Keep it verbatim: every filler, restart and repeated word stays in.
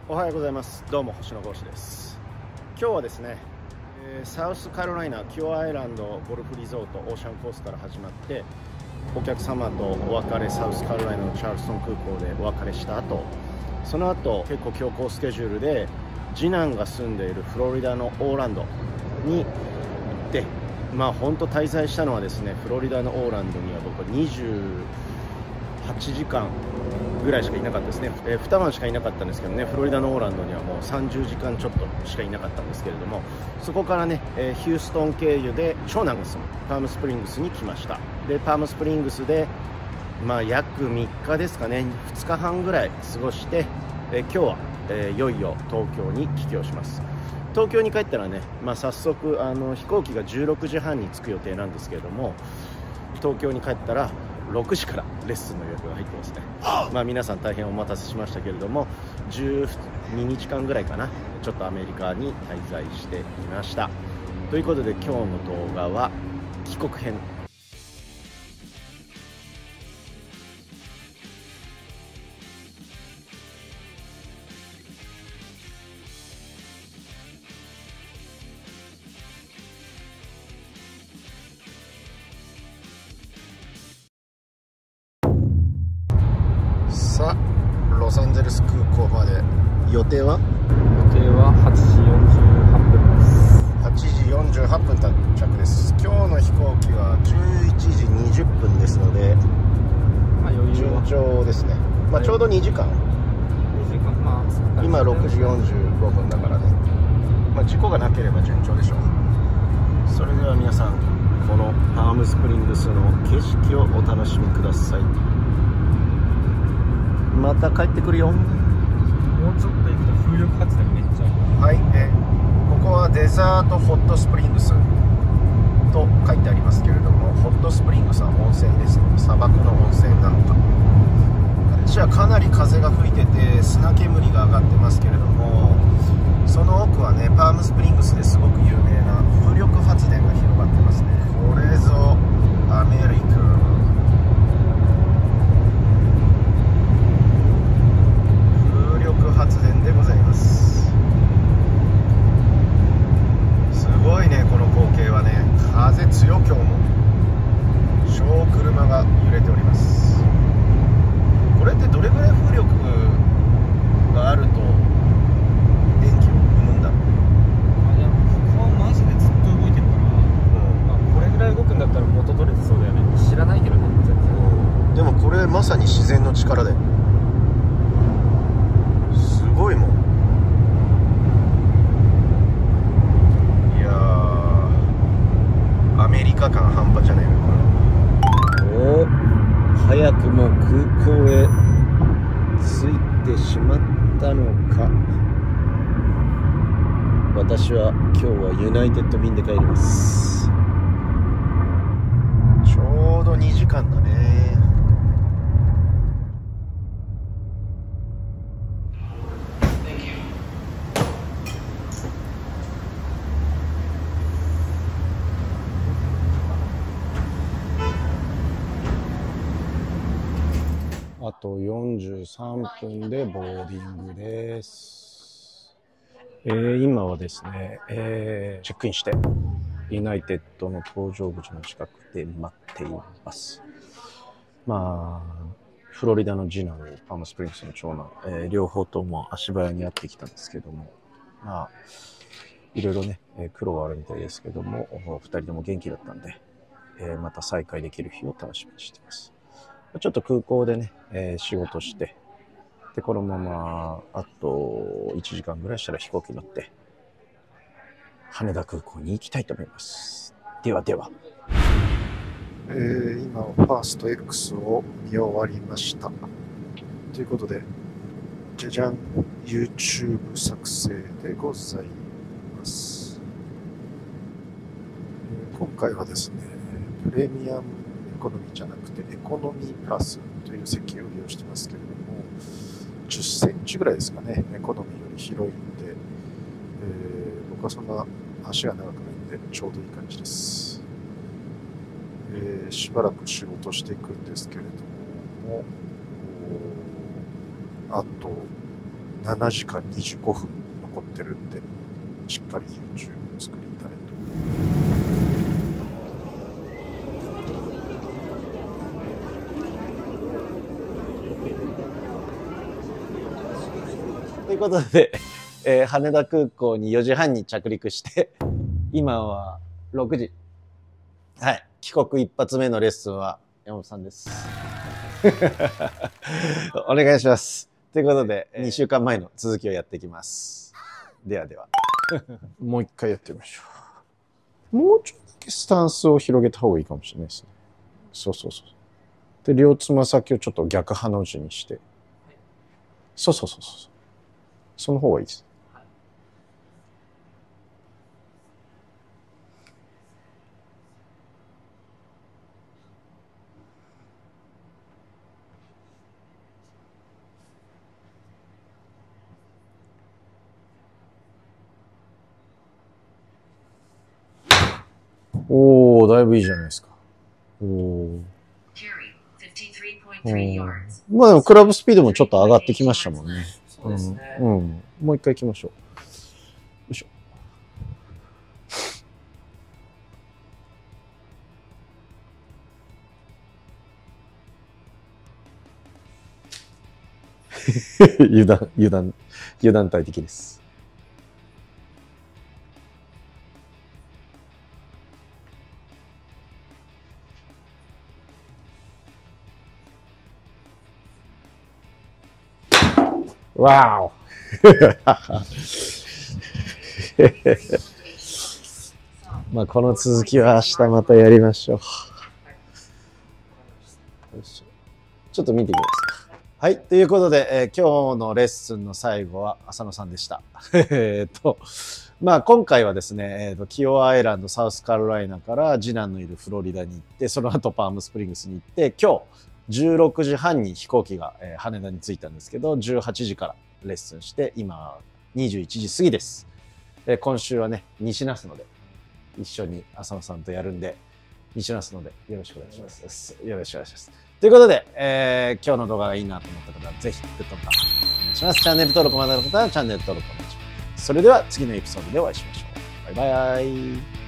おはようございます。どうも星野剛志です。今日はですね、えーサウスカロライナキュアアイランドゴルフリゾートオーシャンコースから始まって、お客様とお別れ、サウスカロライナのチャールストン空港でお別れした後、その後結構強行スケジュールで次男が住んでいるフロリダのオーランドに行って、まあ本当滞在したのはですね、フロリダのオーランドには僕はにじゅうはちじかんぐらいしかいなかったですね、えー、に晩しかいなかったんですけどね、フロリダのオーランドにはもうさんじゅうじかんちょっとしかいなかったんですけれども、そこからね、えーヒューストン経由で長男が住むパームスプリングスに来ました。でパームスプリングスでまあ約みっかですかね、ふつかはんぐらい過ごして、えー今日は、えーいよいよ東京に帰京します。東京に帰ったらね、まあ、早速あの飛行機がじゅうろくじはんに着く予定なんですけれども、東京に帰ったらろくじからレッスンの予約が入ってますね。まあ皆さん大変お待たせしましたけれども、じゅうににちかんぐらいかな、ちょっとアメリカに滞在していました。ということで今日の動画は帰国編。さあロサンゼルス空港まで予定は予定ははちじよんじゅうはっぷんです。 はちじよんじゅうはっぷん到着です。今日の飛行機はじゅういちじにじゅっぷんですので、 まあ余裕順は調ですね。まあ、ちょうどにじかん、 にじかん、まあ今ろくじよんじゅうごふんだからね、まあ、事故がなければ順調でしょう。それでは皆さん、このパームスプリングスの景色をお楽しみください。また帰ってくるよ。 もうちょっと行くと風力発電めっちゃはい、えここはデザートホットスプリングスと書いてありますけれども、ホットスプリングスは温泉ですので、砂漠の温泉なのか。あっちはかなり風が吹いてて砂煙が上がってますけれども、その奥はね、パームスプリングスですごく有名な風力発電が広がってますね。これぞアメリカ。風力発電でございます。すごいね、この光景はね。風強、今日も超車が揺れております。これってどれぐらい風力があると電気を生むんだろう。 あ、いやここはマジでずっと動いてるから、まあ、これぐらい動くんだったら元取れてそうだよね。知らないけどね、全然。 でもこれまさに自然の力で、すごいもん。いやー、アメリカ感半端じゃねえな。お、早くも空港へ着いてしまったのか。私は今日はユナイテッド便で帰ります。ちょうどにじかんだね。あとよんじゅうさんぷんでボーディングです。えー、今はですね、えー、チェックインしてユナイテッドの搭乗口の近くで待っています。まあフロリダの次男、パームスプリングスの長男、えー、両方とも足早にやってきたんですけども、まあいろいろね、えー、苦労はあるみたいですけども、ふたりとも元気だったんで、えー、また再会できる日を楽しみにしています。ちょっと空港でね、えー、仕事して、で、このまま、あといちじかんぐらいしたら飛行機に乗って、羽田空港に行きたいと思います。ではでは。えー、今、ファースト X を見終わりました。ということで、じゃじゃん、YouTube 作成でございます。えー、今回はですね、プレミアムエコノミーじゃなくてエコノミープラスという席を利用してますけれども、じゅっセンチぐらいですかね、エコノミーより広いので、えー、僕はそんな足が長くないんでちょうどいい感じです。えー、しばらく仕事していくんですけれども、あとななじかんにじゅうごふん残ってるんで、しっかり YouTube を作りたいと。ということで、えー、羽田空港によじはんに着陸して、今はろくじ。はい。帰国一発目のレッスンは山本さんです。お願いします。ということで、にしゅうかんまえの続きをやっていきます。ではでは。もう一回やってみましょう。もうちょっとだけスタンスを広げた方がいいかもしれないですね。そうそうそう。で、両つま先をちょっと逆ハの字にして。そうそうそうそう。その方がいいです。おお、だいぶいいじゃないですか。おお。まあでもクラブスピードもちょっと上がってきましたもんね。 そうですね。 うん。うん、もう一回行きましょう。よいしょ。油断、油断、油断大敵です。わおまあこの続きは明日またやりましょう。ちょっと見てみますか。はい。ということで、えー、今日のレッスンの最後は浅野さんでした。えっと、まあ今回はですね、えーと、キオアイランド、サウスカロライナから次男のいるフロリダに行って、その後パームスプリングスに行って、今日じゅうろくじはんに飛行機が、えー、羽田に着いたんですけど、じゅうはちじからレッスンして、今にじゅういちじ過ぎです。えー、今週はね、西那須野で一緒に浅野さんとやるんで、西那須野でよろしくお願いします。よろしくお願いします。ということで、えー、今日の動画がいいなと思った方は、ぜひグッドボタンお願いします。チャンネル登録まだの方はチャンネル登録お願いします。それでは次のエピソードでお会いしましょう。バイバイ。